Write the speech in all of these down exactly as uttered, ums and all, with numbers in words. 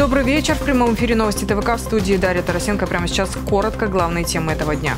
Добрый вечер. В прямом эфире новости ТВК, в студии Дарья Тарасенко. Прямо сейчас коротко главные темы этого дня.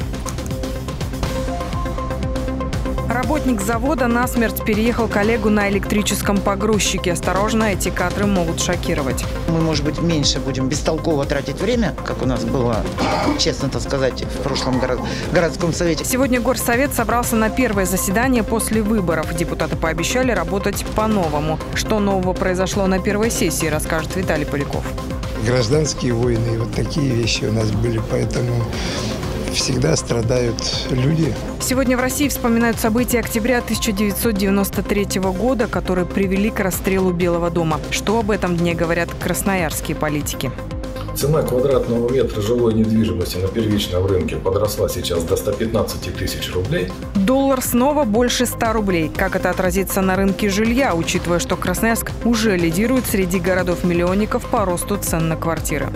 Работник завода насмерть переехал коллегу на электрическом погрузчике. Осторожно, эти кадры могут шокировать. Мы, может быть, меньше будем бестолково тратить время, как у нас было, честно так сказать, в прошлом горо- городском совете. Сегодня Горсовет собрался на первое заседание после выборов. Депутаты пообещали работать по-новому. Что нового произошло на первой сессии, расскажет Виталий Поляков. Гражданские войны и вот такие вещи у нас были, поэтому всегда страдают люди. Сегодня в России вспоминают события октября тысяча девятьсот девяносто третьего года, которые привели к расстрелу Белого дома. Что об этом дне говорят красноярские политики? Цена квадратного метра жилой недвижимости на первичном рынке подросла сейчас до ста пятнадцати тысяч рублей. Доллар снова больше ста рублей. Как это отразится на рынке жилья, учитывая, что Красноярск уже лидирует среди городов-миллионников по росту цен на квартиры?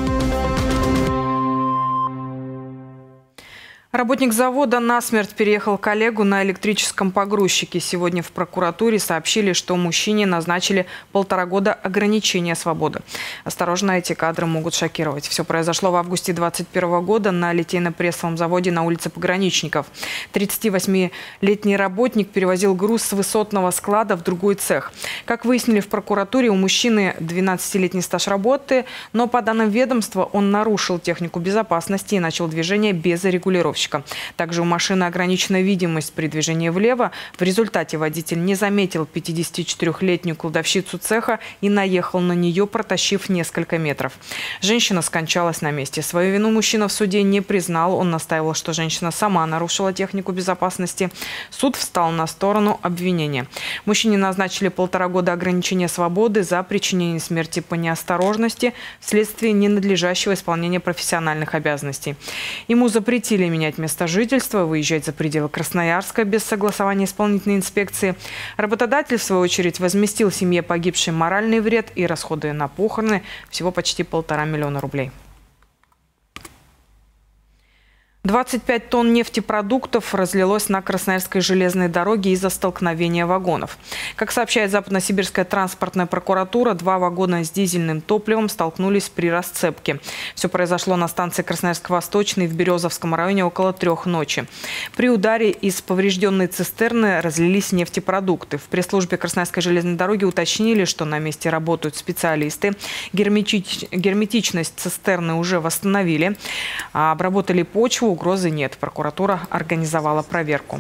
Работник завода насмерть переехал коллегу на электрическом погрузчике. Сегодня в прокуратуре сообщили, что мужчине назначили полтора года ограничения свободы. Осторожно, эти кадры могут шокировать. Все произошло в августе две тысячи двадцать первого года на литейно-прессовом заводе на улице Пограничников. тридцативосьмилетний работник перевозил груз с высотного склада в другой цех. Как выяснили в прокуратуре, у мужчины двенадцатилетний стаж работы, но по данным ведомства он нарушил технику безопасности и начал движение без регулировщика. Также у машины ограничена видимость при движении влево. В результате водитель не заметил пятидесятичетырёхлетнюю кладовщицу цеха и наехал на нее, протащив несколько метров. Женщина скончалась на месте. Свою вину мужчина в суде не признал. Он настаивал, что женщина сама нарушила технику безопасности. Суд встал на сторону обвинения. Мужчине назначили полтора года ограничения свободы за причинение смерти по неосторожности вследствие ненадлежащего исполнения профессиональных обязанностей. Ему запретили менять место жительства, выезжать за пределы Красноярска без согласования исполнительной инспекции. Работодатель, в свою очередь, возместил семье погибшей моральный вред и расходы на похороны всего почти полтора миллиона рублей. двадцать пять тонн нефтепродуктов разлилось на Красноярской железной дороге из-за столкновения вагонов. Как сообщает Западносибирская транспортная прокуратура, два вагона с дизельным топливом столкнулись при расцепке. Все произошло на станции Красноярск-Восточный в Березовском районе около трех ночи. При ударе из поврежденной цистерны разлились нефтепродукты. В пресс-службе Красноярской железной дороги уточнили, что на месте работают специалисты. Герметич... Герметичность цистерны уже восстановили, обработали почву. Угрозы нет. Прокуратура организовала проверку.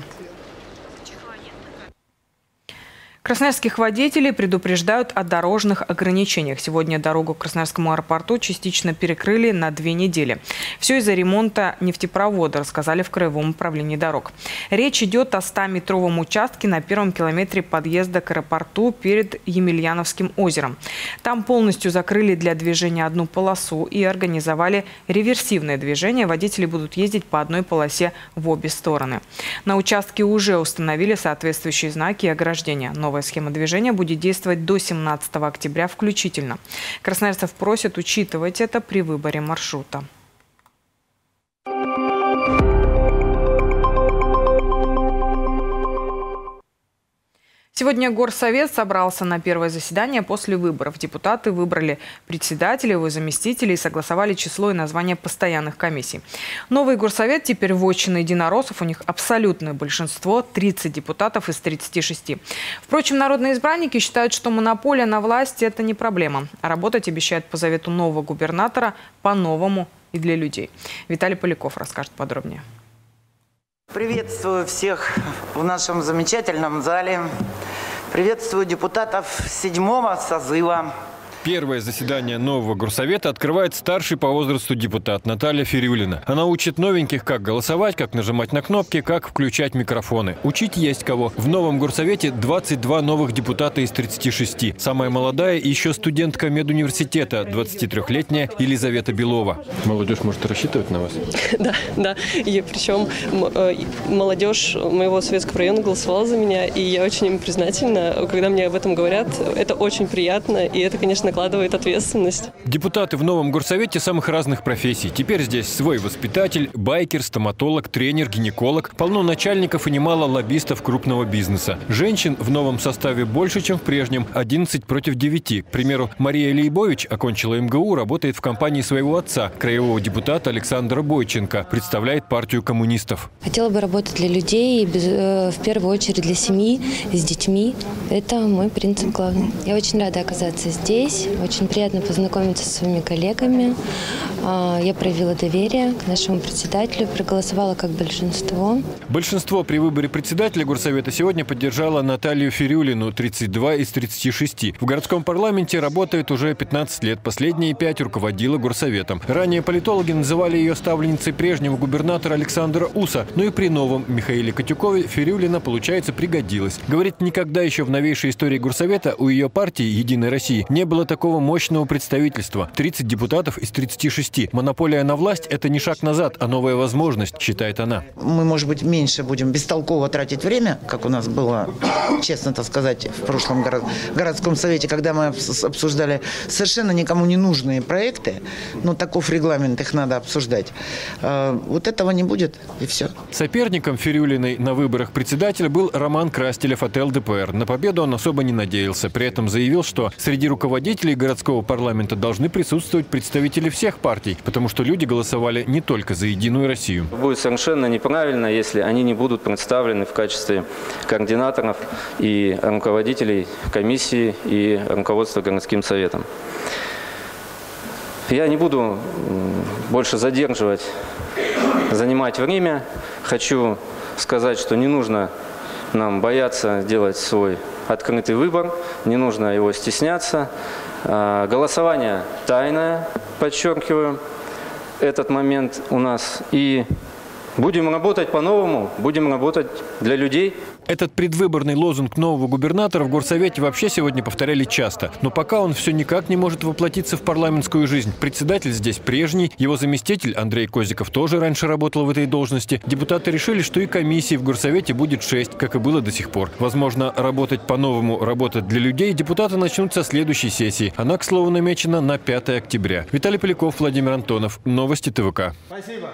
Красноярских водителей предупреждают о дорожных ограничениях. Сегодня дорогу к Красноярскому аэропорту частично перекрыли на две недели. Все из-за ремонта нефтепровода, рассказали в Краевом управлении дорог. Речь идет о ста-метровом участке на первом километре подъезда к аэропорту перед Емельяновским озером. Там полностью закрыли для движения одну полосу и организовали реверсивное движение. Водители будут ездить по одной полосе в обе стороны. На участке уже установили соответствующие знаки и ограждения. Новая схема движения будет действовать до семнадцатого октября включительно. Красноярцев просят учитывать это при выборе маршрута. Сегодня Горсовет собрался на первое заседание после выборов. Депутаты выбрали председателя, его заместителей и согласовали число и название постоянных комиссий. Новый Горсовет теперь вотчина единороссов. У них абсолютное большинство – тридцать депутатов из тридцати шести. Впрочем, народные избранники считают, что монополия на власть – это не проблема. А работать обещают по завету нового губернатора по-новому и для людей. Виталий Поляков расскажет подробнее. Приветствую всех в нашем замечательном зале. Приветствую депутатов седьмого созыва. Первое заседание нового Горсовета открывает старший по возрасту депутат Наталья Фирюлина. Она учит новеньких, как голосовать, как нажимать на кнопки, как включать микрофоны. Учить есть кого. В новом Горсовете двадцать два новых депутата из тридцати шести. Самая молодая еще студентка медуниверситета, двадцатитрёхлетняя Елизавета Белова. Молодежь может рассчитывать на вас? Да, да. И причем молодежь моего Советского района голосовала за меня, и я очень им признательна. Когда мне об этом говорят, это очень приятно, и это, конечно, накладывает ответственность. Депутаты в новом горсовете самых разных профессий. Теперь здесь свой воспитатель, байкер, стоматолог, тренер, гинеколог. Полно начальников и немало лоббистов крупного бизнеса. Женщин в новом составе больше, чем в прежнем. одиннадцать против девяти. К примеру, Мария Лейбович окончила эм гэ у, работает в компании своего отца, краевого депутата Александра Бойченко. Представляет партию коммунистов. Хотела бы работать для людей, в первую очередь для семьи, с детьми. Это мой принцип главный. Я очень рада оказаться здесь. Очень приятно познакомиться со своими коллегами. Я проявила доверие к нашему председателю, проголосовала как большинство. Большинство при выборе председателя горсовета сегодня поддержало Наталью Фирюлину, тридцать два из тридцати шести. В городском парламенте работает уже пятнадцать лет. Последние пять руководила горсоветом. Ранее политологи называли ее ставленницей прежнего губернатора Александра Уса. Но и при новом Михаиле Катюкове Фирюлина, получается, пригодилась. Говорит, никогда еще в новейшей истории горсовета у ее партии «Единой России» не было такого мощного представительства. тридцать депутатов из тридцати шести. Монополия на власть – это не шаг назад, а новая возможность, считает она. Мы, может быть, меньше будем бестолково тратить время, как у нас было, честно так сказать, в прошлом город, городском совете, когда мы обсуждали совершенно никому не нужные проекты, но таков регламент, их надо обсуждать. Вот этого не будет, и все. Соперником Фирюлиной на выборах председателя был Роман Крастелев от эл дэ пэ эр. На победу он особо не надеялся. При этом заявил, что среди руководителей городского парламента должны присутствовать представители всех партий, потому что люди голосовали не только за «Единую Россию». Будет совершенно неправильно, если они не будут представлены в качестве координаторов и руководителей комиссии и руководства городским советом. Я не буду больше задерживать, занимать время. Хочу сказать, что не нужно нам бояться делать свой открытый выбор, не нужно его стесняться. Голосование тайное, подчеркиваю, этот момент у нас. И будем работать по-новому, будем работать для людей. Этот предвыборный лозунг нового губернатора в горсовете вообще сегодня повторяли часто. Но пока он все никак не может воплотиться в парламентскую жизнь. Председатель здесь прежний, его заместитель Андрей Козиков тоже раньше работал в этой должности. Депутаты решили, что и комиссий в горсовете будет шесть, как и было до сих пор. Возможно, работать по-новому, работать для людей депутаты начнут со следующей сессии. Она, к слову, намечена на пятое октября. Виталий Поляков, Владимир Антонов. Новости тэ вэ ка. Спасибо.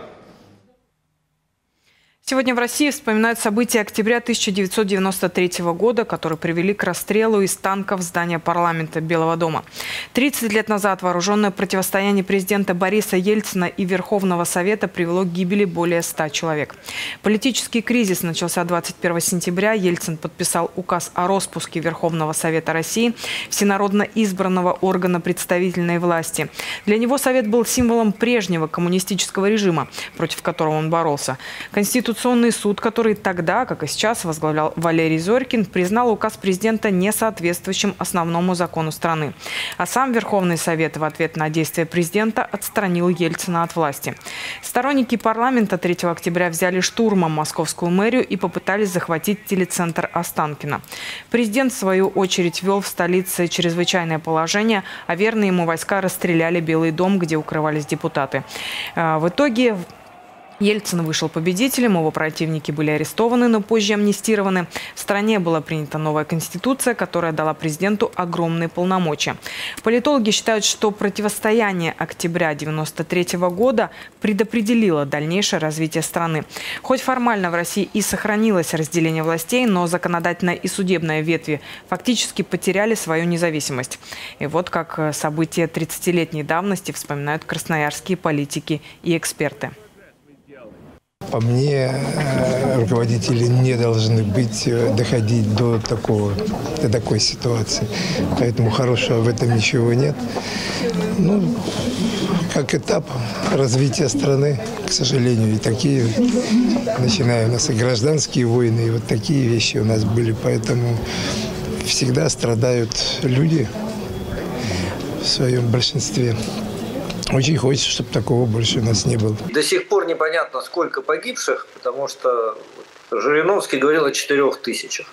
Сегодня в России вспоминают события октября тысяча девятьсот девяносто третьего года, которые привели к расстрелу из танков здания парламента Белого дома. тридцать лет назад вооруженное противостояние президента Бориса Ельцина и Верховного Совета привело к гибели более ста человек. Политический кризис начался двадцать первого сентября. Ельцин подписал указ о распуске Верховного Совета России, всенародно избранного органа представительной власти. Для него Совет был символом прежнего коммунистического режима, против которого он боролся. Конституция Конституционный суд, который тогда, как и сейчас, возглавлял Валерий Зорькин, признал указ президента несоответствующим основному закону страны. А сам Верховный Совет в ответ на действия президента отстранил Ельцина от власти. Сторонники парламента третьего октября взяли штурмом московскую мэрию и попытались захватить телецентр Останкино. Президент, в свою очередь, ввел в столице чрезвычайное положение, а верные ему войска расстреляли Белый дом, где укрывались депутаты. В итоге Ельцин вышел победителем, его противники были арестованы, но позже амнистированы. В стране была принята новая конституция, которая дала президенту огромные полномочия. Политологи считают, что противостояние октября девяносто третьего года предопределило дальнейшее развитие страны. Хоть формально в России и сохранилось разделение властей, но законодательная и судебная ветви фактически потеряли свою независимость. И вот как события тридцатилетней давности вспоминают красноярские политики и эксперты. По мне, руководители не должны быть, доходить до такого, до такой ситуации. Поэтому хорошего в этом ничего нет. Ну, как этап развития страны, к сожалению, и такие, начиная у нас и гражданские войны, и вот такие вещи у нас были. Поэтому всегда страдают люди в своем большинстве. Очень хочется, чтобы такого больше у нас не было. До сих пор непонятно, сколько погибших, потому что Жириновский говорил о четырех тысячах.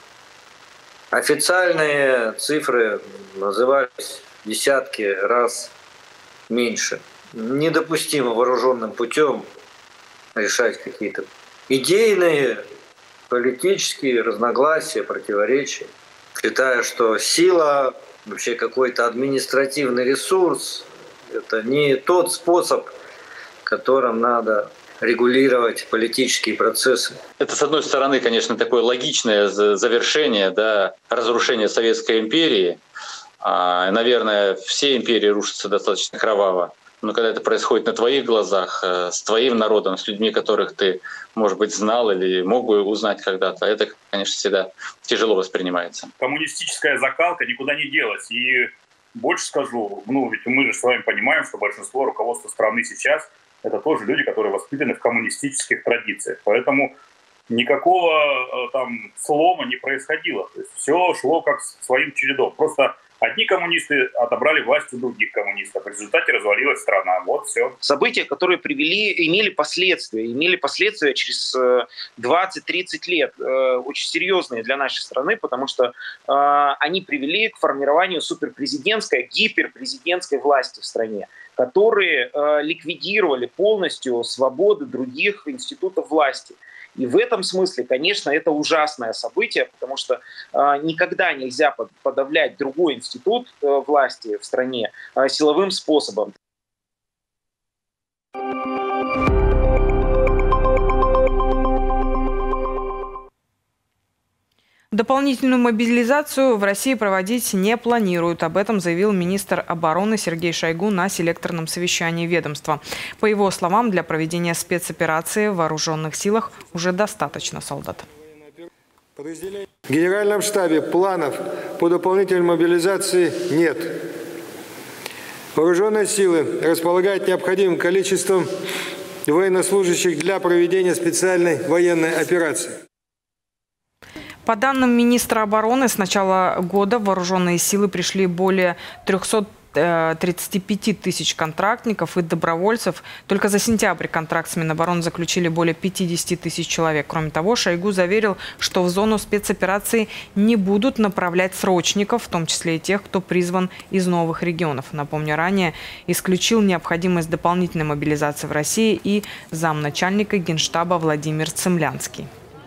Официальные цифры назывались десятки раз меньше. Недопустимо вооруженным путем решать какие-то идейные, политические разногласия, противоречия. Считаю, что сила вообще какой-то административный ресурс. Это не тот способ, которым надо регулировать политические процессы. Это, с одной стороны, конечно, такое логичное завершение, да, разрушения Советской империи. А, наверное, все империи рушатся достаточно кроваво. Но когда это происходит на твоих глазах, с твоим народом, с людьми, которых ты, может быть, знал или мог бы узнать когда-то, это, конечно, всегда тяжело воспринимается. Коммунистическая закалка никуда не делась. И больше скажу, ну ведь мы же с вами понимаем, что большинство руководства страны сейчас — это тоже люди, которые воспитаны в коммунистических традициях. Поэтому никакого там слома не происходило. То есть все шло как своим чередом. Просто одни коммунисты отобрали власть у других коммунистов. В результате развалилась страна. Вот все. События, которые привели, имели последствия. Имели последствия через двадцать-тридцать лет. Очень серьезные для нашей страны, потому что они привели к формированию суперпрезидентской, гиперпрезидентской власти в стране, которые ликвидировали полностью свободы других институтов власти. И в этом смысле, конечно, это ужасное событие, потому что э, никогда нельзя под, подавлять другой институт э, власти в стране э, силовым способом. Дополнительную мобилизацию в России проводить не планируют. Об этом заявил министр обороны Сергей Шойгу на селекторном совещании ведомства. По его словам, для проведения спецоперации в вооруженных силах уже достаточно солдат. В Генеральном штабе планов по дополнительной мобилизации нет. Вооруженные силы располагают необходимым количеством военнослужащих для проведения специальной военной операции. По данным министра обороны, с начала года в вооруженные силы пришли более трёхсот тридцати пяти тысяч контрактников и добровольцев. Только за сентябрь контракт с Минобороны заключили более пятидесяти тысяч человек. Кроме того, Шойгу заверил, что в зону спецоперации не будут направлять срочников, в том числе и тех, кто призван из новых регионов. Напомню, ранее исключил необходимость дополнительной мобилизации в России и замначальника Генштаба Владимир Цемлянский.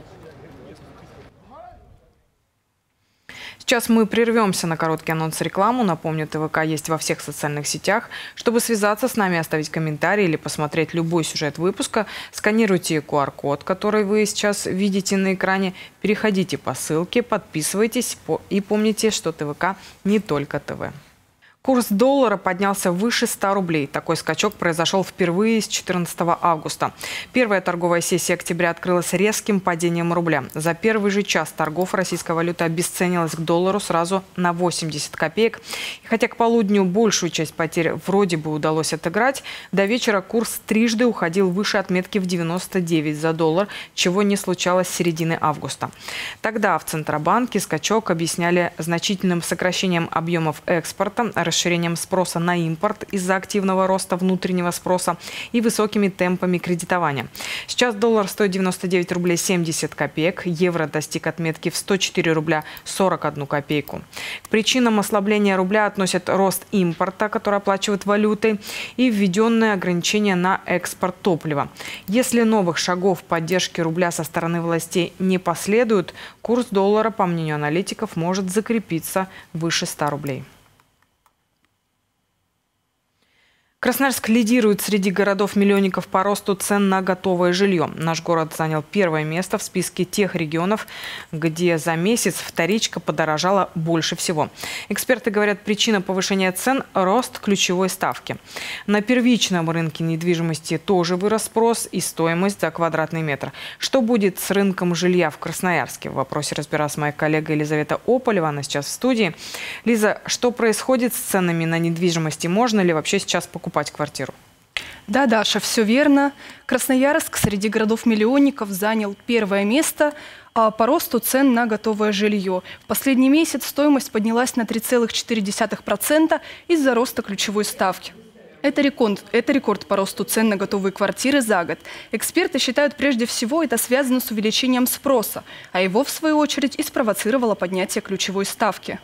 Сейчас мы прервемся на короткий анонс рекламу. Напомню, ТВК есть во всех социальных сетях. Чтобы связаться с нами, оставить комментарий или посмотреть любой сюжет выпуска, сканируйте ку ар код, который вы сейчас видите на экране, переходите по ссылке, подписывайтесь и помните, что ТВК не только ТВ. Курс доллара поднялся выше ста рублей. Такой скачок произошел впервые с четырнадцатого августа. Первая торговая сессия октября открылась резким падением рубля. За первый же час торгов российская валюта обесценилась к доллару сразу на восемьдесят копеек. И хотя к полудню большую часть потерь вроде бы удалось отыграть, до вечера курс трижды уходил выше отметки в девяносто девять за доллар, чего не случалось с середины августа. Тогда в Центробанке скачок объясняли значительным сокращением объемов экспорта, расширением спроса на импорт из-за активного роста внутреннего спроса и высокими темпами кредитования. Сейчас доллар стоит девяносто девять рублей семьдесят копеек, евро достиг отметки в сто четыре рубля сорок одну копейку. К причинам ослабления рубля относят рост импорта, который оплачивают валютой, и введенные ограничения на экспорт топлива. Если новых шагов поддержки рубля со стороны властей не последует, курс доллара, по мнению аналитиков, может закрепиться выше ста рублей. Красноярск лидирует среди городов-миллионников по росту цен на готовое жилье. Наш город занял первое место в списке тех регионов, где за месяц вторичка подорожала больше всего. Эксперты говорят, причина повышения цен – рост ключевой ставки. На первичном рынке недвижимости тоже вырос спрос и стоимость за квадратный метр. Что будет с рынком жилья в Красноярске? В вопросе разбиралась моя коллега Елизавета Ополева, она сейчас в студии. Лиза, что происходит с ценами на недвижимости? Можно ли вообще сейчас покупать квартиру? Да, Даша, все верно. Красноярск среди городов-миллионников занял первое место по росту цен на готовое жилье. В последний месяц стоимость поднялась на три целых четыре десятых процента из-за роста ключевой ставки. Это рекорд, это рекорд по росту цен на готовые квартиры за год. Эксперты считают, прежде всего, это связано с увеличением спроса, а его, в свою очередь, и спровоцировало поднятие ключевой ставки.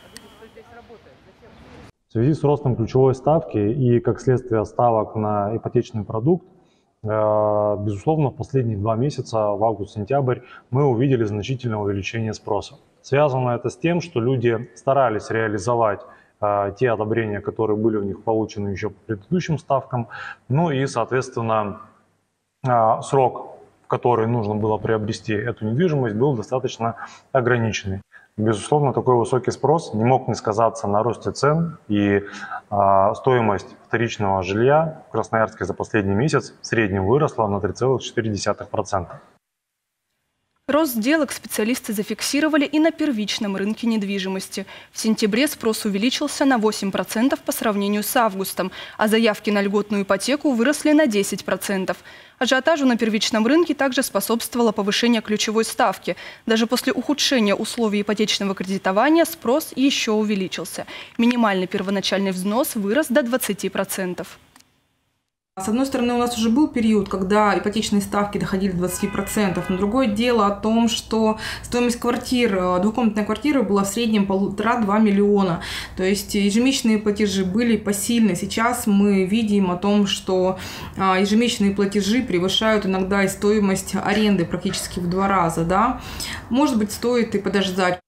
В связи с ростом ключевой ставки и, как следствие, ставок на ипотечный продукт, безусловно, в последние два месяца, в август-сентябрь, мы увидели значительное увеличение спроса. Связано это с тем, что люди старались реализовать те одобрения, которые были у них получены еще по предыдущим ставкам. Ну и, соответственно, срок, в который нужно было приобрести эту недвижимость, был достаточно ограниченный. Безусловно, такой высокий спрос не мог не сказаться на росте цен, и э, стоимость вторичного жилья в Красноярске за последний месяц в среднем выросла на три целых четыре десятых процента. Рост сделок специалисты зафиксировали и на первичном рынке недвижимости. В сентябре спрос увеличился на восемь процентов по сравнению с августом, а заявки на льготную ипотеку выросли на десять процентов. Ажиотажу на первичном рынке также способствовало повышение ключевой ставки. Даже после ухудшения условий ипотечного кредитования спрос еще увеличился. Минимальный первоначальный взнос вырос до двадцати процентов. С одной стороны, у нас уже был период, когда ипотечные ставки доходили до двадцати процентов, но другое дело о том, что стоимость квартир, двухкомнатной квартиры была в среднем полтора-два миллиона. То есть ежемесячные платежи были посильны. Сейчас мы видим о том, что ежемесячные платежи превышают иногда и стоимость аренды практически в два раза. Да? Может быть, стоит и подождать.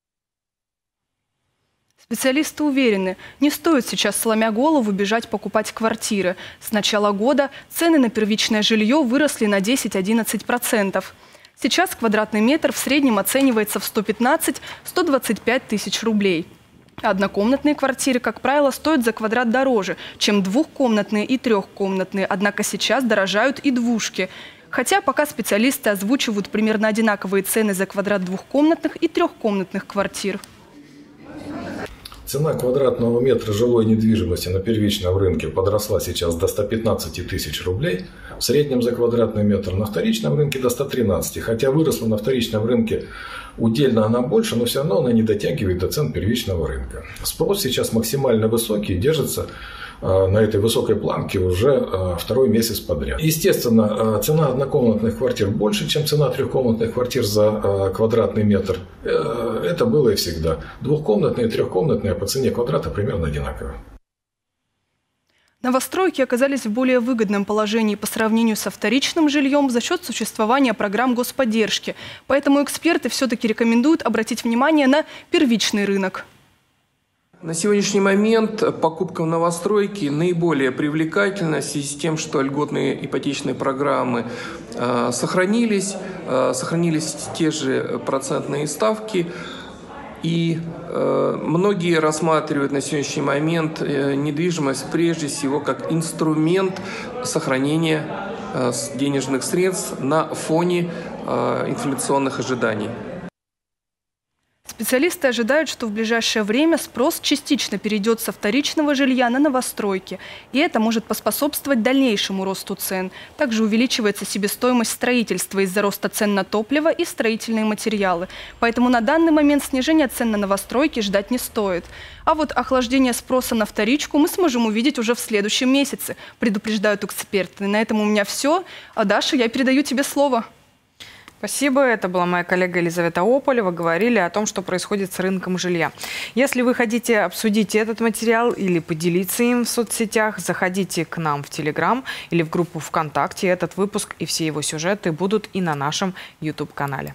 Специалисты уверены, не стоит сейчас, сломя голову, бежать покупать квартиры. С начала года цены на первичное жилье выросли на десять-одиннадцать процентов. Сейчас квадратный метр в среднем оценивается в сто пятнадцать — сто двадцать пять тысяч рублей. Однокомнатные квартиры, как правило, стоят за квадрат дороже, чем двухкомнатные и трехкомнатные, однако сейчас дорожают и двушки. Хотя пока специалисты озвучивают примерно одинаковые цены за квадрат двухкомнатных и трехкомнатных квартир. Цена квадратного метра жилой недвижимости на первичном рынке подросла сейчас до ста пятнадцати тысяч рублей, в среднем за квадратный метр, на вторичном рынке до ста тринадцати, хотя выросла на вторичном рынке удельно она больше, но все равно она не дотягивает до цен первичного рынка. Спрос сейчас максимально высокий и держится на этой высокой планке уже второй месяц подряд. Естественно, цена однокомнатных квартир больше, чем цена трехкомнатных квартир за квадратный метр. Это было и всегда. Двухкомнатные и трехкомнатные по цене квадрата примерно одинаковые. Новостройки оказались в более выгодном положении по сравнению со вторичным жильем за счет существования программ господдержки. Поэтому эксперты все-таки рекомендуют обратить внимание на первичный рынок. На сегодняшний момент покупка в новостройке наиболее привлекательна в связи с тем, что льготные ипотечные программы э, сохранились, э, сохранились те же процентные ставки. И э, многие рассматривают на сегодняшний момент э, недвижимость прежде всего как инструмент сохранения э, денежных средств на фоне э, инфляционных ожиданий. Специалисты ожидают, что в ближайшее время спрос частично перейдет со вторичного жилья на новостройки. И это может поспособствовать дальнейшему росту цен. Также увеличивается себестоимость строительства из-за роста цен на топливо и строительные материалы. Поэтому на данный момент снижения цен на новостройки ждать не стоит. А вот охлаждение спроса на вторичку мы сможем увидеть уже в следующем месяце, предупреждают эксперты. На этом у меня все. А Даша, я передаю тебе слово. Спасибо. Это была моя коллега Елизавета Ополева. Говорили о том, что происходит с рынком жилья. Если вы хотите обсудить этот материал или поделиться им в соцсетях, заходите к нам в Телеграм или в группу ВКонтакте. Этот выпуск и все его сюжеты будут и на нашем ютуб-канале.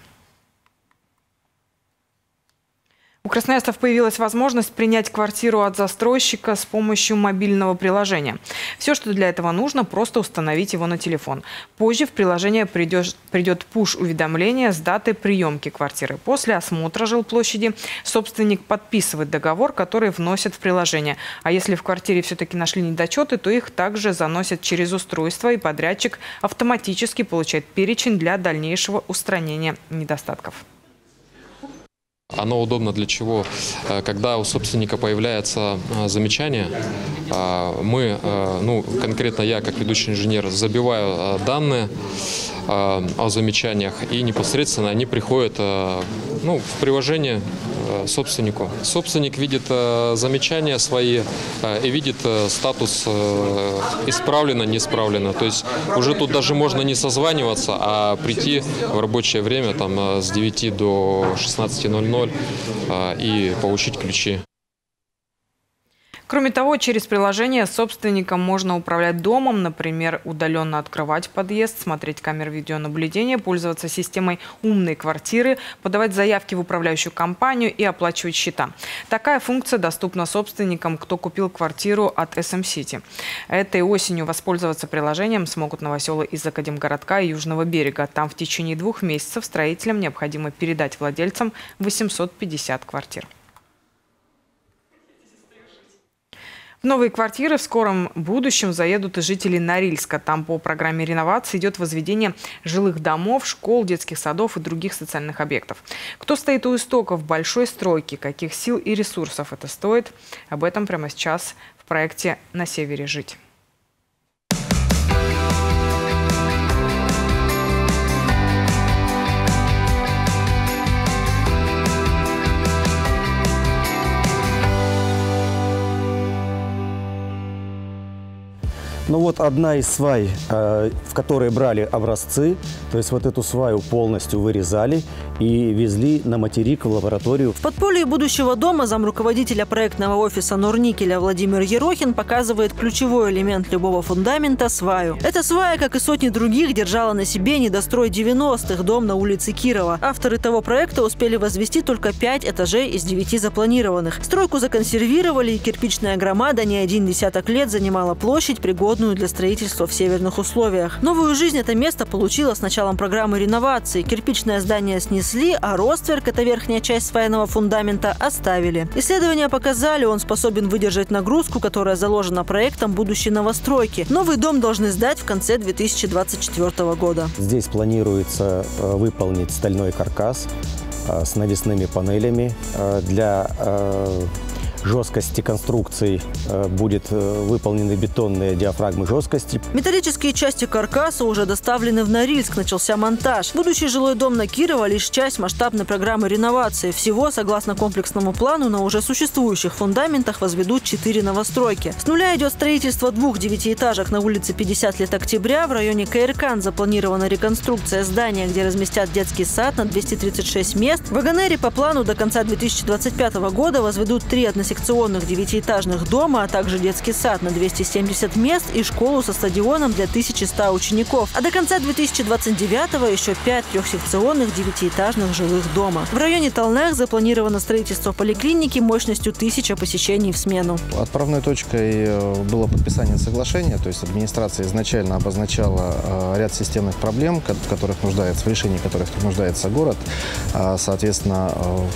У красноярцев появилась возможность принять квартиру от застройщика с помощью мобильного приложения. Все, что для этого нужно, просто установить его на телефон. Позже в приложение придет, придет пуш-уведомление с датой приемки квартиры. После осмотра жилплощади собственник подписывает договор, который вносит в приложение. А если в квартире все-таки нашли недочеты, то их также заносят через устройство, и подрядчик автоматически получает перечень для дальнейшего устранения недостатков. Оно удобно для чего? Когда у собственника появляется замечание, мы, ну, конкретно я, как ведущий инженер, забиваю данные о замечаниях, и непосредственно они приходят, ну, в приложение собственнику. Собственник видит замечания свои и видит статус исправлено, не исправлено. То есть уже тут даже можно не созваниваться, а прийти в рабочее время там, с девяти до шестнадцати ноль-ноль и получить ключи. Кроме того, через приложение собственникам можно управлять домом, например, удаленно открывать подъезд, смотреть камеры видеонаблюдения, пользоваться системой «Умные квартиры», подавать заявки в управляющую компанию и оплачивать счета. Такая функция доступна собственникам, кто купил квартиру от эс эм Сити. Этой осенью воспользоваться приложением смогут новоселы из Академгородка и Южного берега. Там в течение двух месяцев строителям необходимо передать владельцам восемьсот пятьдесят квартир. В новые квартиры в скором будущем заедут и жители Норильска. Там по программе реновации идет возведение жилых домов, школ, детских садов и других социальных объектов. Кто стоит у истоков большой стройки, каких сил и ресурсов это стоит? Об этом прямо сейчас в проекте «На севере жить». Ну вот одна из свай, э, в которой брали образцы, то есть вот эту сваю полностью вырезали и везли на материк в лабораторию. В подполье будущего дома замруководителя проектного офиса Норникеля Владимир Ерохин показывает ключевой элемент любого фундамента – сваю. Эта свая, как и сотни других, держала на себе недострой девяностых дом на улице Кирова. Авторы того проекта успели возвести только пять этажей из девяти запланированных. Стройку законсервировали, и кирпичная громада не один десяток лет занимала площадь, пригодную для строительства в северных условиях. Новую жизнь это место получило с началом программы реновации. Кирпичное здание снесли, а ростверк, это верхняя часть свайного фундамента, оставили. Исследования показали, он способен выдержать нагрузку, которая заложена проектом будущей новостройки. Новый дом должны сдать в конце две тысячи двадцать четвёртого года. Здесь планируется выполнить стальной каркас с навесными панелями. Для жесткости конструкций будет выполнены бетонные диафрагмы жесткости. Металлические части каркаса уже доставлены в Норильск. Начался монтаж. Будущий жилой дом на Кирова – лишь часть масштабной программы реновации. Всего, согласно комплексному плану, на уже существующих фундаментах возведут четыре новостройки. С нуля идет строительство двух девятиэтажек на улице пятьдесят лет октября. В районе Каиркан запланирована реконструкция здания, где разместят детский сад на двести тридцать шесть мест. В Вагонере по плану до конца две тысячи двадцать пятого года возведут три односекционных девятиэтажных дома, а также детский сад на двести семьдесят мест и школу со стадионом для тысячи ста учеников. А до конца две тысячи двадцать девятого еще пять трехсекционных девятиэтажных жилых дома. В районе Толнах запланировано строительство поликлиники мощностью тысяча посещений в смену. Отправной точкой было подписание соглашения, то есть администрация изначально обозначала ряд системных проблем, в которых нуждается, в решении которых нуждается город. Соответственно,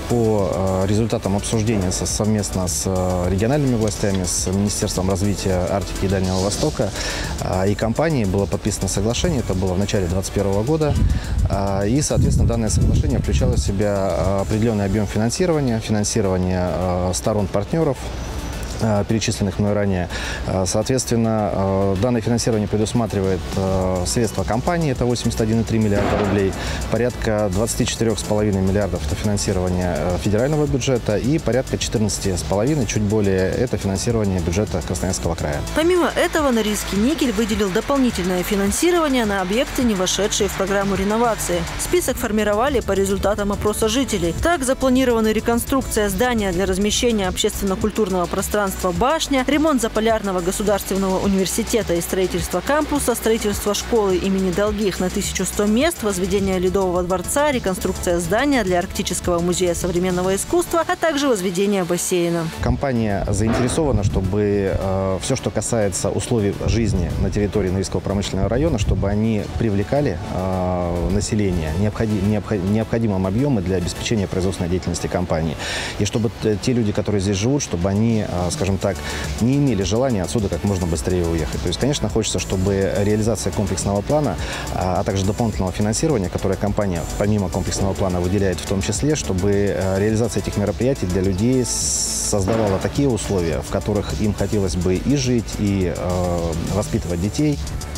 по результатам обсуждения совместно с региональными властями, с Министерством развития Арктики и Дальнего Востока и компанией было подписано соглашение. Это было в начале две тысячи двадцать первого года. И, соответственно, данное соглашение включало в себя определенный объем финансирования, финансирование сторон-партнеров, перечисленных мной ранее. Соответственно, данное финансирование предусматривает средства компании, это восемьдесят один и три миллиарда рублей, порядка двадцать четыре и пять миллиардов это финансирование федерального бюджета и порядка четырнадцать и пять, чуть более, это финансирование бюджета Красноярского края. Помимо этого, Норильский никель выделил дополнительное финансирование на объекты, не вошедшие в программу реновации. Список формировали по результатам опроса жителей. Так, запланирована реконструкция здания для размещения общественно-культурного пространства «Башня», ремонт Заполярного государственного университета и строительство кампуса, строительство школы имени Долгих на тысячу сто мест, возведение Ледового дворца, реконструкция здания для Арктического музея современного искусства, а также возведение бассейна. Компания заинтересована, чтобы э, все, что касается условий жизни на территории Норильского промышленного района, чтобы они привлекали э, население необходим, необходим, необходимым объемом для обеспечения производственной деятельности компании. И чтобы те люди, которые здесь живут, чтобы они, э, скажем так, не имели желания отсюда как можно быстрее уехать. То есть, конечно, хочется, чтобы реализация комплексного плана, а также дополнительного финансирования, которое компания помимо комплексного плана выделяет в том числе, чтобы реализация этих мероприятий для людей создавала такие условия, в которых им хотелось бы и жить, и э, воспитывать детей.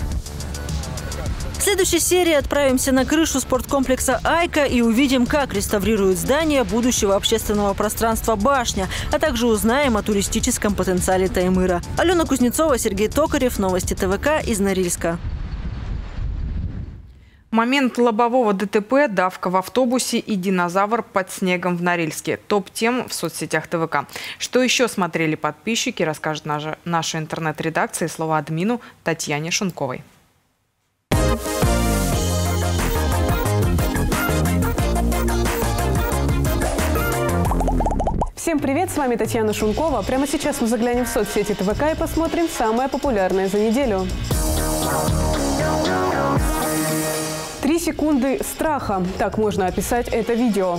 В следующей серии отправимся на крышу спорткомплекса «Айка» и увидим, как реставрируют здание будущего общественного пространства «Башня», а также узнаем о туристическом потенциале Таймыра. Алена Кузнецова, Сергей Токарев, новости ТВК из Норильска. Момент лобового ДТП, давка в автобусе и динозавр под снегом в Норильске. Топ-тем в соцсетях ТВК. Что еще смотрели подписчики, расскажет наша, наша интернет-редакция. Слово админу Татьяне Шунковой. Всем привет, с вами Татьяна Шункова. Прямо сейчас мы заглянем в соцсети ТВК и посмотрим самое популярное за неделю. Три секунды страха. Так можно описать это видео.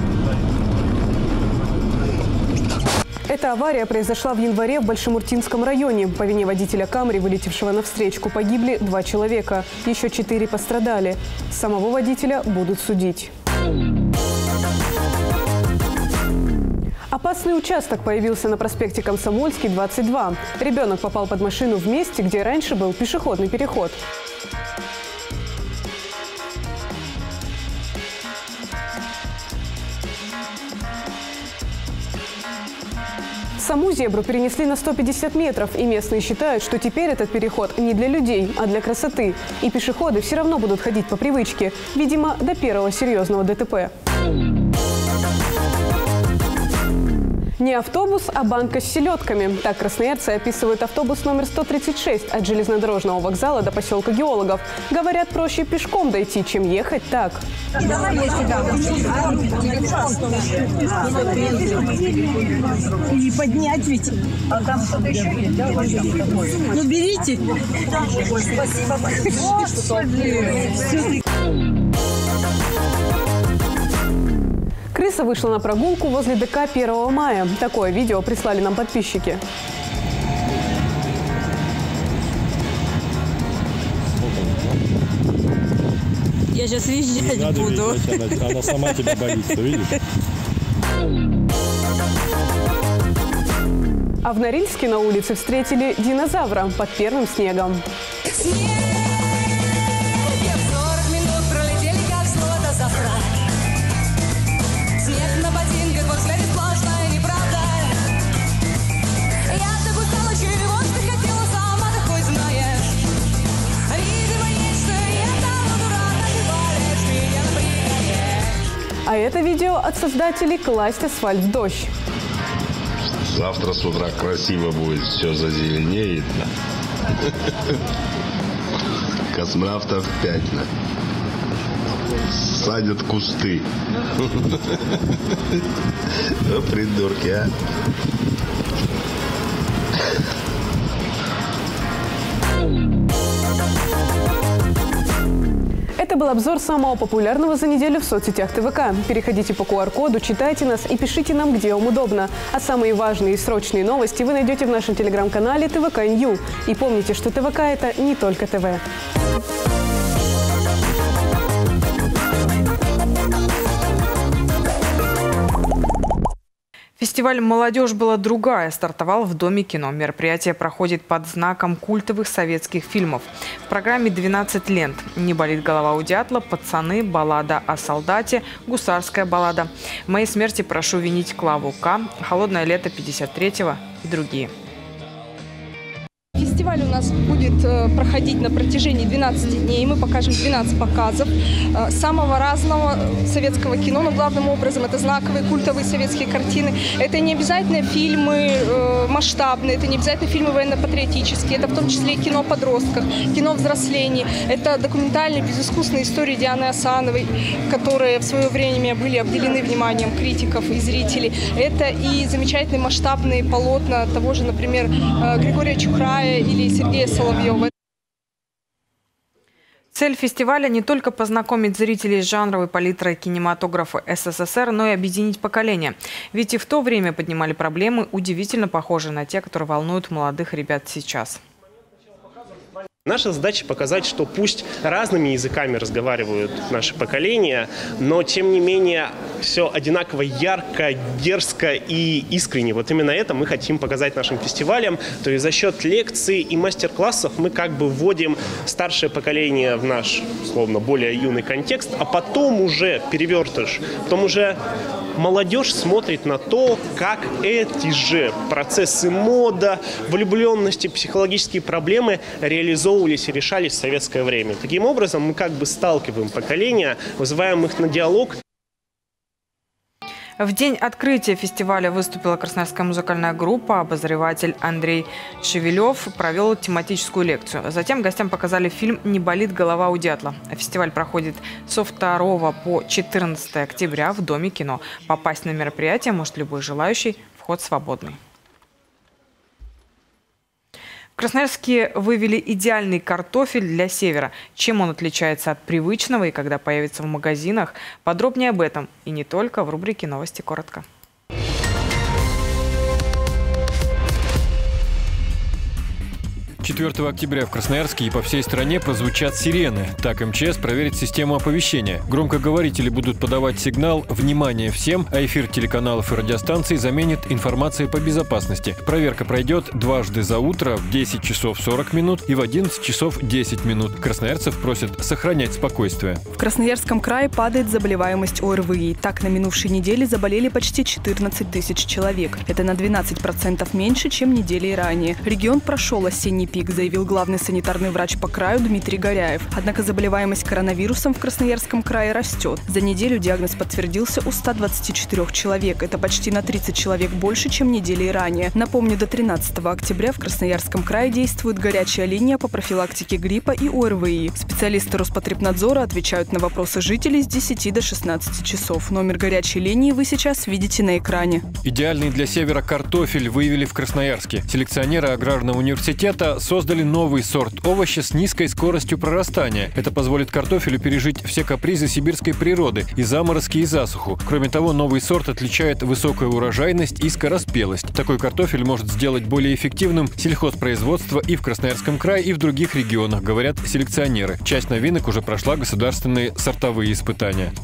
Эта авария произошла в январе в Большемуртинском районе. По вине водителя Камри, вылетевшего на встречку, погибли два человека. Еще четыре пострадали. Самого водителя будут судить. Опасный участок появился на проспекте Комсомольский, двадцать два. Ребенок попал под машину в месте, где раньше был пешеходный переход. Саму зебру перенесли на сто пятьдесят метров, и местные считают, что теперь этот переход не для людей, а для красоты. И пешеходы все равно будут ходить по привычке, видимо, до первого серьезного ДТП. Не автобус, а банка с селедками. Так красноярцы описывают автобус номер сто тридцать шесть от железнодорожного вокзала до поселка Геологов. Говорят, проще пешком дойти, чем ехать так. Не поднять ведь. А там что-то еще есть, да? Ну берите. Спасибо. Крыса вышла на прогулку возле ДК первого мая. Такое видео прислали нам подписчики. Я сейчас въезжать не буду. Видеть, она, она сама тебя боится, видишь? А в Норильске на улице встретили динозавра под первым снегом. А это видео от создателей «Класть асфальт в дождь». Завтра с утра красиво будет, все зазеленеет. Космонавтов пять. Садят кусты. О, придурки, а. Это был обзор самого популярного за неделю в соцсетях ТВК. Переходите по ку ар коду, читайте нас и пишите нам, где вам удобно. А самые важные и срочные новости вы найдете в нашем телеграм-канале ТВК Нью. И помните, что ТВК – это не только ТВ. Фестиваль «Молодежь была другая» стартовал в Доме кино. Мероприятие проходит под знаком культовых советских фильмов. В программе двенадцать лент. «Не болит голова у дятла», «Пацаны», «Баллада о солдате», «Гусарская баллада», «В моей смерти прошу винить Клаву К», «Холодное лето пятьдесят третьего» и другие. Фестиваль у нас будет проходить на протяжении двенадцати дней. Мы покажем двенадцать показов самого разного советского кино, но главным образом это знаковые культовые советские картины. Это не обязательно фильмы масштабные, это не обязательно фильмы военно-патриотические, это в том числе и кино о подростках, кино взрослений. Это документальные, безыскусные истории Дианы Асановой, которые в свое время были обделены вниманием критиков и зрителей. Это и замечательные масштабные полотна того же, например, Григория Чухрая или Сергея Соловьева. Цель фестиваля не только познакомить зрителей с жанровой палитрой кинематографа эс эс эс эр, но и объединить поколения. Ведь и в то время поднимали проблемы, удивительно похожие на те, которые волнуют молодых ребят сейчас. Наша задача показать, что пусть разными языками разговаривают наши поколения, но тем не менее все одинаково ярко, дерзко и искренне. Вот именно это мы хотим показать нашим фестивалям. То есть за счет лекций и мастер-классов мы как бы вводим старшее поколение в наш, условно, более юный контекст, а потом уже перевертыш, потом уже молодежь смотрит на то, как эти же процессы мода, влюбленности, психологические проблемы реализованы организовывались и решались в советское время. Таким образом, мы как бы сталкиваем поколения, вызываем их на диалог. В день открытия фестиваля выступила красноярская музыкальная группа. Обозреватель Андрей Шевелев провел тематическую лекцию. Затем гостям показали фильм «Не болит голова у дятла». Фестиваль проходит со второго по четырнадцатое октября в Доме кино. Попасть на мероприятие может любой желающий, вход свободный. В Красноярске вывели идеальный картофель для севера. Чем он отличается от привычного и когда появится в магазинах? Подробнее об этом и не только в рубрике «Новости коротко». четвёртого октября в Красноярске и по всей стране прозвучат сирены. Так эм че эс проверит систему оповещения. Громкоговорители будут подавать сигнал «Внимание всем», а эфир телеканалов и радиостанций заменит информацией по безопасности. Проверка пройдет дважды за утро в десять часов сорок минут и в одиннадцать часов десять минут. Красноярцев просят сохранять спокойствие. В Красноярском крае падает заболеваемость о эр вэ и. Так, на минувшей неделе заболели почти четырнадцать тысяч человек. Это на двенадцать процентов меньше, чем недели ранее. Регион прошел осенний пик, заявил главный санитарный врач по краю Дмитрий Горяев. Однако заболеваемость коронавирусом в Красноярском крае растет. За неделю диагноз подтвердился у ста двадцати четырёх человек. Это почти на тридцать человек больше, чем недели ранее. Напомню, до тринадцатого октября в Красноярском крае действует горячая линия по профилактике гриппа и о эр вэ и. Специалисты Роспотребнадзора отвечают на вопросы жителей с десяти до шестнадцати часов. Номер горячей линии вы сейчас видите на экране. Идеальный для севера картофель выявили в Красноярске. Селекционеры Аграрного университета создали новый сорт овоща с низкой скоростью прорастания. Это позволит картофелю пережить все капризы сибирской природы – и заморозки, и засуху. Кроме того, новый сорт отличает высокая урожайность и скороспелость. Такой картофель может сделать более эффективным сельхозпроизводство и в Красноярском крае, и в других регионах, говорят селекционеры. Часть новинок уже прошла государственные сортовые испытания.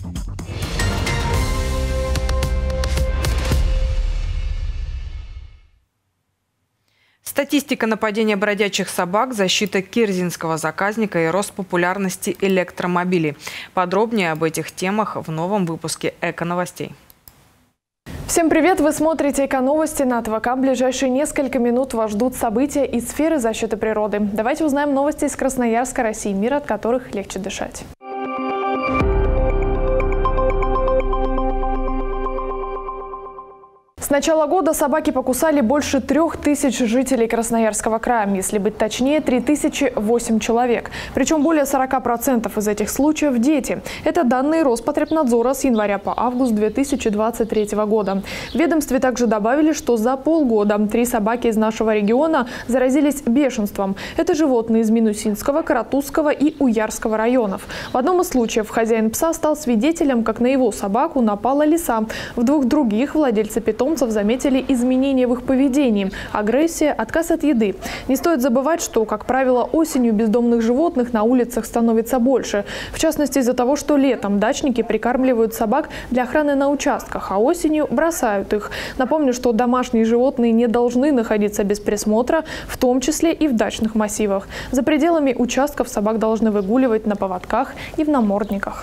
Статистика нападения бродячих собак, защита кирзинского заказника и рост популярности электромобилей. Подробнее об этих темах в новом выпуске «Эко-новостей». Всем привет! Вы смотрите «Эко-новости» на тэ вэ ка. В ближайшие несколько минут вас ждут события из сферы защиты природы. Давайте узнаем новости из Красноярска, России и мира, от которых легче дышать. С начала года собаки покусали больше трех тысяч жителей Красноярского края. Если быть точнее, три тысячи восемь человек. Причем более сорока процентов из этих случаев – дети. Это данные Роспотребнадзора с января по август две тысячи двадцать третьего года. В ведомстве также добавили, что за полгода три собаки из нашего региона заразились бешенством. Это животные из Минусинского, Каратузского и Уярского районов. В одном из случаев хозяин пса стал свидетелем, как на его собаку напала лиса. В двух других владельцы питомцев заметили изменения в их поведении – агрессия, отказ от еды. Не стоит забывать, что, как правило, осенью бездомных животных на улицах становится больше. В частности, из-за того, что летом дачники прикармливают собак для охраны на участках, а осенью бросают их. Напомню, что домашние животные не должны находиться без присмотра, в том числе и в дачных массивах. За пределами участков собак должны выгуливать на поводках и в намордниках.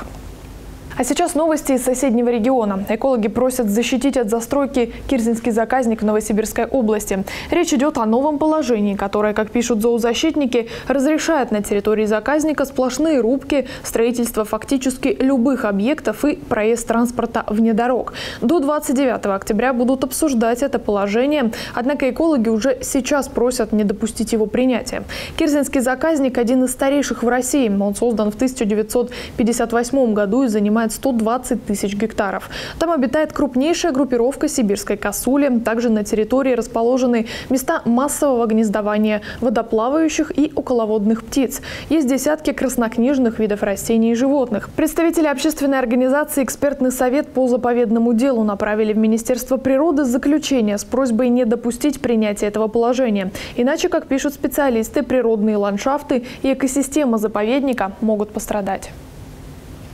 А сейчас новости из соседнего региона. Экологи просят защитить от застройки кирзинский заказник в Новосибирской области. Речь идет о новом положении, которое, как пишут зоозащитники, разрешает на территории заказника сплошные рубки, строительство фактически любых объектов и проезд транспорта вне дорог. До двадцать девятого октября будут обсуждать это положение, однако экологи уже сейчас просят не допустить его принятия. Кирзинский заказник – один из старейших в России. Он создан в тысяча девятьсот пятьдесят восьмом году и занимает сто двадцать тысяч гектаров. Там обитает крупнейшая группировка сибирской косули. Также на территории расположены места массового гнездования водоплавающих и околоводных птиц. Есть десятки краснокнижных видов растений и животных. Представители общественной организации «Экспертный совет по заповедному делу» направили в Министерство природы заключение с просьбой не допустить принятия этого положения. Иначе, как пишут специалисты, природные ландшафты и экосистема заповедника могут пострадать.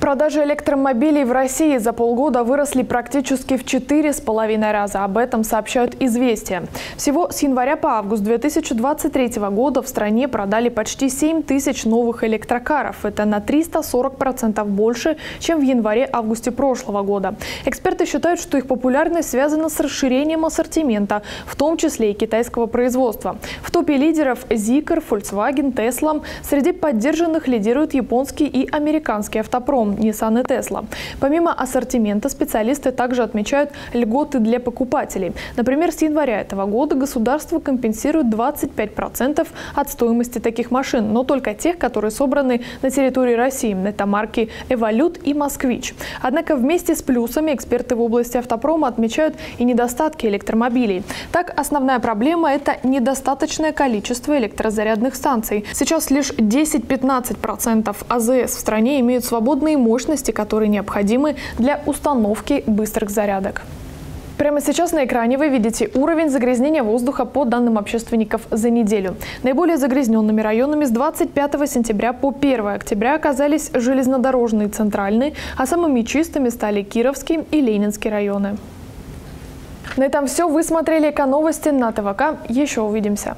Продажи электромобилей в России за полгода выросли практически в четыре с половиной раза. Об этом сообщают «Известия». Всего с января по август две тысячи двадцать третьего года в стране продали почти семь тысяч новых электрокаров. Это на триста сорок процентов больше, чем в январе-августе прошлого года. Эксперты считают, что их популярность связана с расширением ассортимента, в том числе и китайского производства. В топе лидеров Zeekr, Volkswagen, Tesla. Среди поддержанных лидируют японский и американский автопром Nissan и Tesla. Помимо ассортимента, специалисты также отмечают льготы для покупателей. Например, с января этого года государство компенсирует двадцать пять процентов от стоимости таких машин, но только тех, которые собраны на территории России. Это марки Evolute и Москвич. Однако вместе с плюсами эксперты в области автопрома отмечают и недостатки электромобилей. Так, основная проблема – это недостаточное количество электрозарядных станций. Сейчас лишь десять-пятнадцать процентов АЗС в стране имеют свободные мощности, которые необходимы для установки быстрых зарядок. Прямо сейчас на экране вы видите уровень загрязнения воздуха по данным общественников за неделю. Наиболее загрязненными районами с двадцать пятого сентября по первое октября оказались железнодорожный и центральный, а самыми чистыми стали Кировский и Ленинский районы. На этом все. Вы смотрели «Эко-новости» на ТВК. Еще увидимся.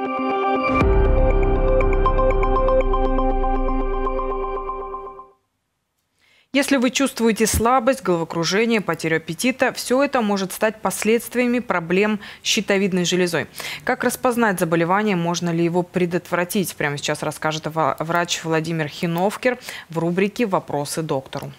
Если вы чувствуете слабость, головокружение, потерю аппетита, все это может стать последствиями проблем с щитовидной железой. Как распознать заболевание, можно ли его предотвратить, прямо сейчас расскажет врач Владимир Хиновкер в рубрике «Вопросы доктору».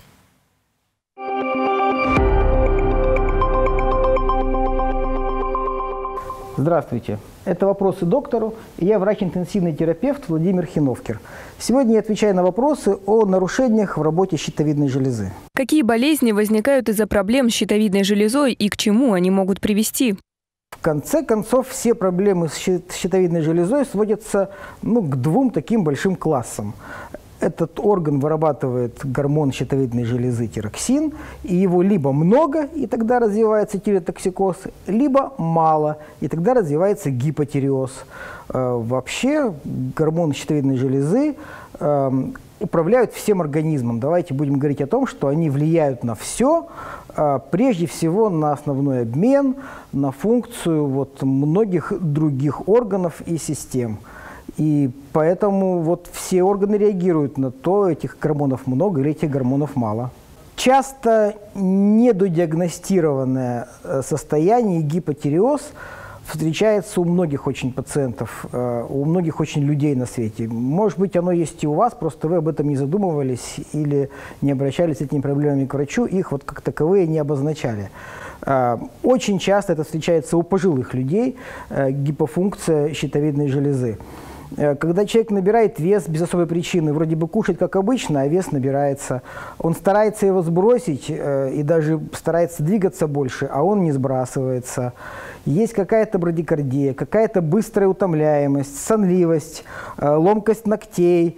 Здравствуйте. Это «Вопросы доктору», и я врач-интенсивный терапевт Владимир Хиновкер. Сегодня я отвечаю на вопросы о нарушениях в работе щитовидной железы. Какие болезни возникают из-за проблем с щитовидной железой и к чему они могут привести? В конце концов, все проблемы с щитовидной железой сводятся ну, к двум таким большим классам. Этот орган вырабатывает гормон щитовидной железы тироксин, и его либо много, и тогда развивается тиреотоксикоз, либо мало, и тогда развивается гипотиреоз. Вообще гормоны щитовидной железы управляют всем организмом. Давайте будем говорить о том, что они влияют на все, прежде всего на основной обмен, на функцию вот многих других органов и систем. И поэтому вот все органы реагируют на то, этих гормонов много или этих гормонов мало. Часто недодиагностированное состояние гипотиреоз встречается у многих очень пациентов, у многих очень людей на свете. Может быть, оно есть и у вас, просто вы об этом не задумывались или не обращались с этими проблемами к врачу, их вот как таковые не обозначали. Очень часто это встречается у пожилых людей, гипофункция щитовидной железы. Когда человек набирает вес без особой причины, вроде бы кушает как обычно, а вес набирается, он старается его сбросить и даже старается двигаться больше, а он не сбрасывается. Есть какая-то брадикардия, какая-то быстрая утомляемость, сонливость, ломкость ногтей,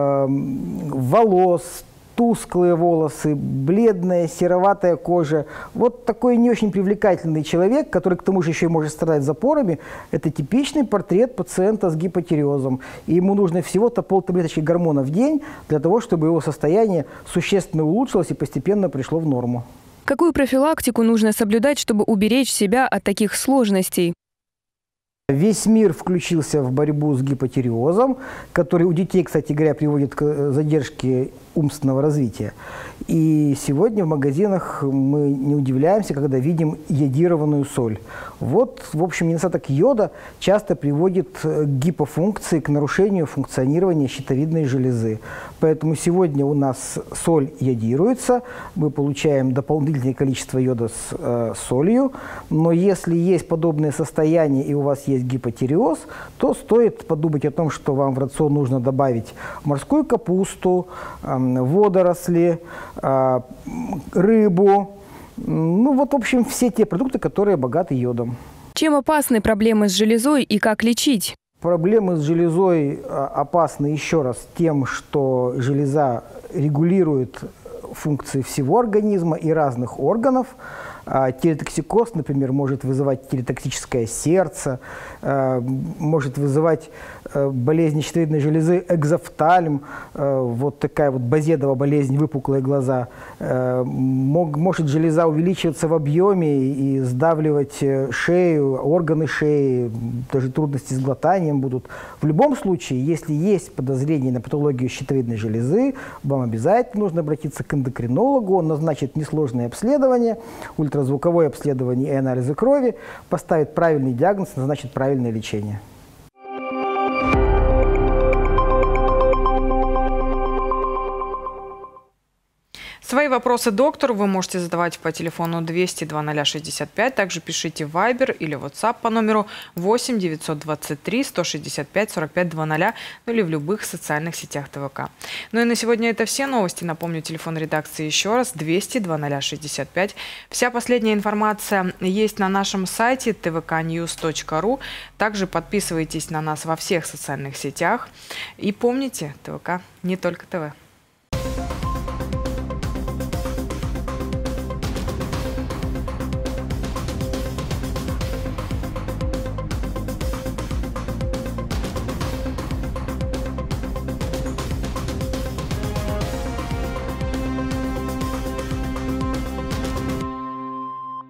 волос, тусклые волосы, бледная, сероватая кожа. Вот такой не очень привлекательный человек, который к тому же еще и может страдать запорами, это типичный портрет пациента с гипотиреозом. И ему нужно всего-то полтаблеточки гормона в день для того, чтобы его состояние существенно улучшилось и постепенно пришло в норму. Какую профилактику нужно соблюдать, чтобы уберечь себя от таких сложностей? Весь мир включился в борьбу с гипотиреозом, который у детей, кстати говоря, приводит к задержке умственного развития. И сегодня в магазинах мы не удивляемся, когда видим йодированную соль. Вот, в общем, недостаток йода часто приводит к гипофункции, к нарушению функционирования щитовидной железы. Поэтому сегодня у нас соль йодируется, мы получаем дополнительное количество йода с э, солью. Но если есть подобное состояние и у вас есть гипотиреоз, то стоит подумать о том, что вам в рацион нужно добавить морскую капусту, э, водоросли, э, рыбу. Ну вот, в общем, все те продукты, которые богаты йодом. Чем опасны проблемы с железой и как лечить? Проблемы с железой опасны еще раз тем, что железа регулирует функции всего организма и разных органов. А телетоксикоз, например, может вызывать телетоксическое сердце, может вызывать болезнь щитовидной железы, экзофтальм, вот такая вот базедова болезнь, выпуклые глаза. Может железа увеличиваться в объеме и сдавливать шею, органы шеи, даже трудности с глотанием будут. В любом случае, если есть подозрение на патологию щитовидной железы, вам обязательно нужно обратиться к эндокринологу, он назначит несложное обследование, ультразвуковое обследование и анализы крови, поставит правильный диагноз, назначит правильное лечение. Свои вопросы доктору вы можете задавать по телефону двести два ноль шестьдесят пять. Также пишите в Viber или WhatsApp по номеру восемь девятьсот двадцать три сто шестьдесят пять сорок пять двадцать, ну или в любых социальных сетях ТВК. Ну и на сегодня это все новости. Напомню, телефон редакции еще раз двести два ноль шестьдесят пять. Вся последняя информация есть на нашем сайте тэ вэ ка ньюс точка ру. Также подписывайтесь на нас во всех социальных сетях. И помните, ТВК не только ТВ.